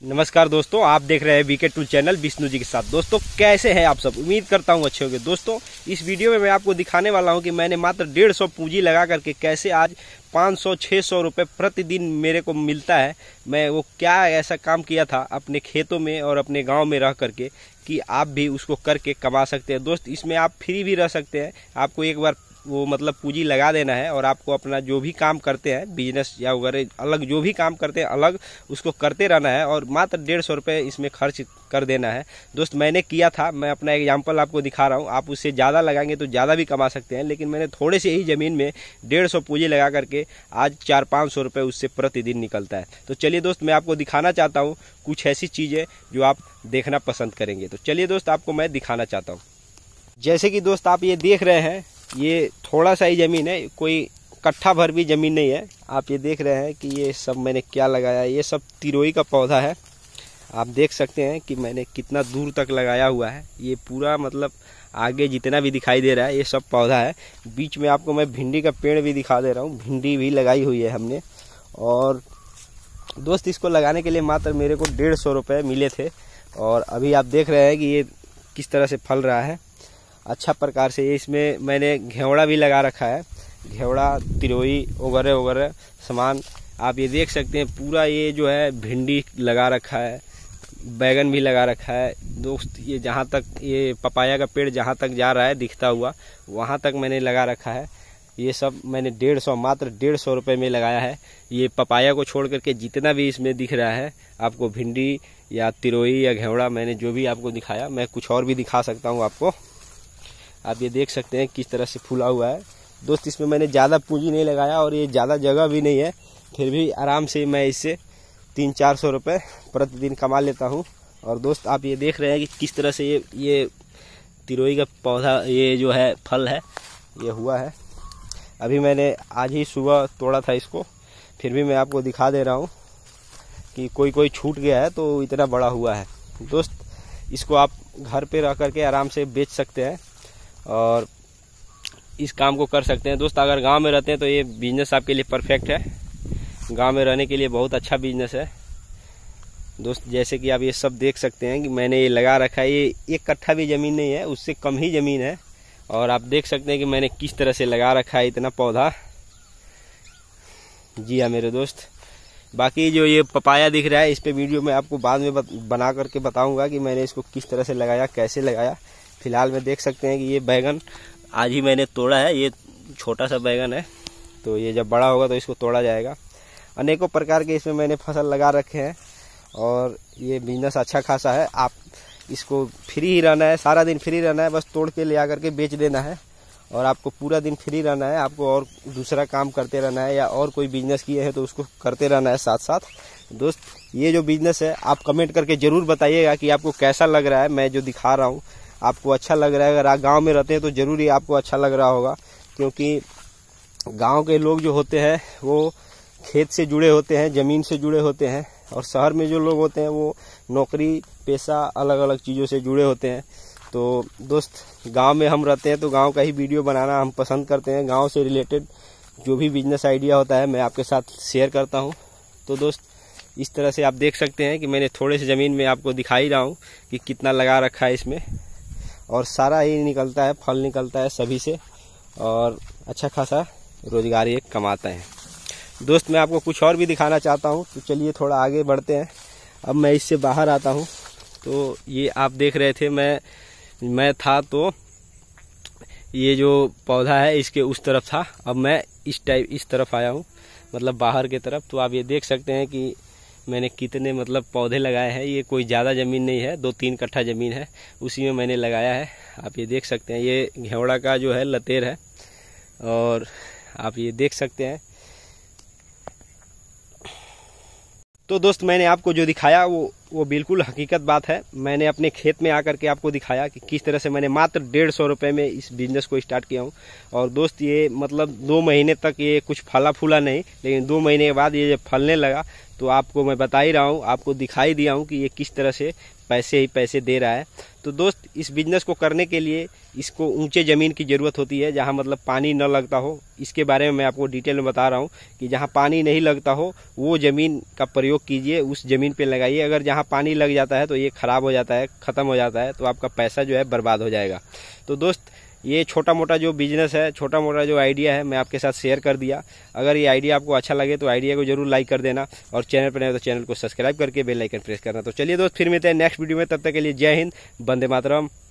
नमस्कार दोस्तों, आप देख रहे हैं VK tool channel Vishnu ji के साथ। दोस्तों कैसे हैं आप सब? उम्मीद करता हूं अच्छे होंगे। दोस्तों इस वीडियो में मैं आपको दिखाने वाला हूं कि मैंने मात्र 150 पूंजी लगा करके कैसे आज 500-600 रुपये प्रतिदिन मेरे को मिलता है। मैं वो क्या ऐसा काम किया था अपने खेतों में और अपने गांव में रह करके कि आप भी उसको करके कमा सकते हैं। दोस्त इसमें आप फ्री भी रह सकते हैं। आपको एक बार वो मतलब पूंजी लगा देना है और आपको अपना जो भी काम करते हैं बिजनेस या वगैरह अलग जो भी काम करते हैं अलग उसको करते रहना है और मात्र 150 रुपये इसमें खर्च कर देना है। दोस्त मैंने किया था, मैं अपना एग्जांपल आपको दिखा रहा हूँ। आप उससे ज़्यादा लगाएंगे तो ज़्यादा भी कमा सकते हैं, लेकिन मैंने थोड़े से ही ज़मीन में 150 पूंजी लगा करके आज 400-500 रुपये उससे प्रतिदिन निकलता है। तो चलिए दोस्त, मैं आपको दिखाना चाहता हूँ कुछ ऐसी चीज़ें जो आप देखना पसंद करेंगे। तो चलिए दोस्त, आपको मैं दिखाना चाहता हूँ। जैसे कि दोस्त आप ये देख रहे हैं, ये थोड़ा सा ही ज़मीन है, कोई कट्ठा भर भी ज़मीन नहीं है। आप ये देख रहे हैं कि ये सब मैंने क्या लगाया है। ये सब तिरोई का पौधा है। आप देख सकते हैं कि मैंने कितना दूर तक लगाया हुआ है। ये पूरा मतलब आगे जितना भी दिखाई दे रहा है ये सब पौधा है। बीच में आपको मैं भिंडी का पेड़ भी दिखा दे रहा हूँ। भिंडी भी लगाई हुई है हमने। और दोस्त इसको लगाने के लिए मात्र मेरे को 150 रुपये मिले थे और अभी आप देख रहे हैं कि ये किस तरह से फल रहा है अच्छा प्रकार से। इसमें मैंने घेवड़ा भी लगा रखा है, घेवड़ा, तिरोई वगैरह वगैरह सामान आप ये देख सकते हैं। पूरा ये जो है भिंडी लगा रखा है, बैगन भी लगा रखा है। दोस्त ये जहाँ तक ये पपाया का पेड़ जहाँ तक जा रहा है दिखता हुआ वहाँ तक मैंने लगा रखा है। ये सब मैंने मात्र 150 रुपये में लगाया है। ये पपाया को छोड़ करके जितना भी इसमें दिख रहा है आपको, भिंडी या तिरोई या घेवड़ा, मैंने जो भी आपको दिखाया मैं कुछ और भी दिखा सकता हूँ आपको। आप ये देख सकते हैं किस तरह से फूला हुआ है। दोस्त इसमें मैंने ज़्यादा पूंजी नहीं लगाया और ये ज़्यादा जगह भी नहीं है, फिर भी आराम से मैं इससे 300-400 रुपये प्रतिदिन कमा लेता हूँ। और दोस्त आप ये देख रहे हैं कि किस तरह से ये तिरोई का पौधा, ये जो है फल है, ये हुआ है। अभी मैंने आज ही सुबह तोड़ा था इसको, फिर भी मैं आपको दिखा दे रहा हूँ कि कोई छूट गया है तो इतना बड़ा हुआ है। दोस्त इसको आप घर पे रह करके आराम से बेच सकते हैं और इस काम को कर सकते हैं। दोस्त अगर गांव में रहते हैं तो ये बिजनेस आपके लिए परफेक्ट है। गांव में रहने के लिए बहुत अच्छा बिजनेस है। दोस्त जैसे कि आप ये सब देख सकते हैं कि मैंने ये लगा रखा है। ये 1 कट्ठा भी ज़मीन नहीं है, उससे कम ही ज़मीन है। और आप देख सकते हैं कि मैंने किस तरह से लगा रखा है इतना पौधा। जी हाँ मेरे दोस्त, बाकी जो ये पपाया दिख रहा है इस पे वीडियो में आपको बाद में बना करके बताऊँगा कि मैंने इसको किस तरह से लगाया, कैसे लगाया। फिलहाल में देख सकते हैं कि ये बैगन आज ही मैंने तोड़ा है। ये छोटा सा बैगन है, तो ये जब बड़ा होगा तो इसको तोड़ा जाएगा। अनेकों प्रकार के इसमें मैंने फसल लगा रखे हैं और ये बिजनेस अच्छा खासा है। आप इसको फ्री ही रहना है, सारा दिन फ्री रहना है, बस तोड़ के ले आकर के बेच देना है और आपको पूरा दिन फ्री रहना है। आपको और दूसरा काम करते रहना है या और कोई बिजनेस किए हैं तो उसको करते रहना है साथ साथ। दोस्त ये जो बिजनेस है आप कमेंट करके ज़रूर बताइएगा कि आपको कैसा लग रहा है। मैं जो दिखा रहा हूँ आपको अच्छा लग रहा है? अगर आप गांव में रहते हैं तो ज़रूर ही आपको अच्छा लग रहा होगा, क्योंकि गांव के लोग जो होते हैं वो खेत से जुड़े होते हैं, ज़मीन से जुड़े होते हैं। और शहर में जो लोग होते हैं वो नौकरी पेशा अलग अलग चीज़ों से जुड़े होते हैं। तो दोस्त गांव में हम रहते हैं तो गांव का ही वीडियो बनाना हम पसंद करते हैं। गांव से रिलेटेड जो भी बिजनेस आइडिया होता है मैं आपके साथ शेयर करता हूँ। तो दोस्त इस तरह से आप देख सकते हैं कि मैंने थोड़े से ज़मीन में आपको दिखा ही रहा हूँ कि कितना लगा रखा है इसमें, और सारा ही निकलता है, फल निकलता है सभी से और अच्छा खासा रोजगार ये कमाते हैं। दोस्त मैं आपको कुछ और भी दिखाना चाहता हूँ, तो चलिए थोड़ा आगे बढ़ते हैं। अब मैं इससे बाहर आता हूँ। तो ये आप देख रहे थे मैं था तो ये जो पौधा है इसके उस तरफ था, अब मैं इस तरफ आया हूँ, मतलब बाहर की तरफ। तो आप ये देख सकते हैं कि मैंने कितने मतलब पौधे लगाए हैं। ये कोई ज़्यादा ज़मीन नहीं है, 2-3 कट्ठा ज़मीन है, उसी में मैंने लगाया है। आप ये देख सकते हैं ये घेवड़ा का जो है लतेर है और आप ये देख सकते हैं। तो दोस्त मैंने आपको जो दिखाया वो बिल्कुल हकीकत बात है। मैंने अपने खेत में आकर के आपको दिखाया कि किस तरह से मैंने मात्र 150 रुपये में इस बिज़नेस को स्टार्ट किया हूँ। और दोस्त ये मतलब 2 महीने तक ये कुछ फला फूला नहीं, लेकिन 2 महीने के बाद ये जब फलने लगा तो आपको मैं बता ही रहा हूँ, आपको दिखाई दिया हूँ कि ये किस तरह से पैसे ही पैसे दे रहा है। तो दोस्त इस बिज़नेस को करने के लिए इसको ऊंचे ज़मीन की ज़रूरत होती है, जहाँ मतलब पानी न लगता हो। इसके बारे में मैं आपको डिटेल में बता रहा हूँ कि जहाँ पानी नहीं लगता हो वो ज़मीन का प्रयोग कीजिए, उस ज़मीन पे लगाइए। अगर जहाँ यहाँ पानी लग जाता है तो ये ख़राब हो जाता है, ख़त्म हो जाता है, तो आपका पैसा जो है बर्बाद हो जाएगा। तो दोस्त ये छोटा मोटा जो बिजनेस है, छोटा मोटा जो आइडिया है, मैं आपके साथ शेयर कर दिया। अगर ये आइडिया आपको अच्छा लगे तो आइडिया को जरूर लाइक कर देना, और चैनल पर नहीं तो चैनल को सब्सक्राइब करके बेल आइकन प्रेस करना। तो चलिए दोस्त, फिर मिलते हैं नेक्स्ट वीडियो में, तब तक के लिए जय हिंद, वंदे मातरम।